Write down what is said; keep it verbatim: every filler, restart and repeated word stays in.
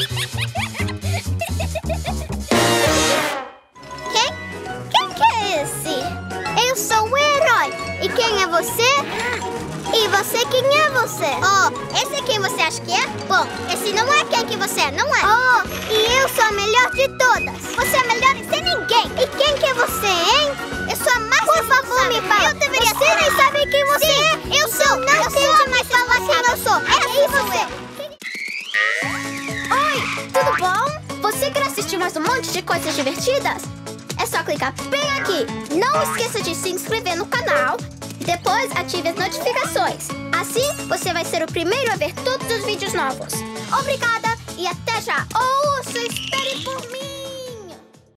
Quem? Quem que é esse? Eu sou o herói. E quem é você? E você, quem é você? Oh, esse é quem você acha que é? Bom, esse não é quem que você é, não é? Oh, e eu sou a melhor de todas. Você é a melhor de ser ninguém. E quem que é você, hein? Eu sou a mais Por favor, me fala. Eu deveria você ser. nem sabe quem você Sim, é. Eu sou. Não eu tente mais falar quem eu sou. É assim você. Oi, tudo bom? Você quer assistir mais um monte de coisas divertidas? É só clicar bem aqui. Não esqueça de se inscrever no canal. Depois, ative as notificações. Assim, você vai ser o primeiro a ver todos os vídeos novos. Obrigada e até já. Ou, oh, espere por mim.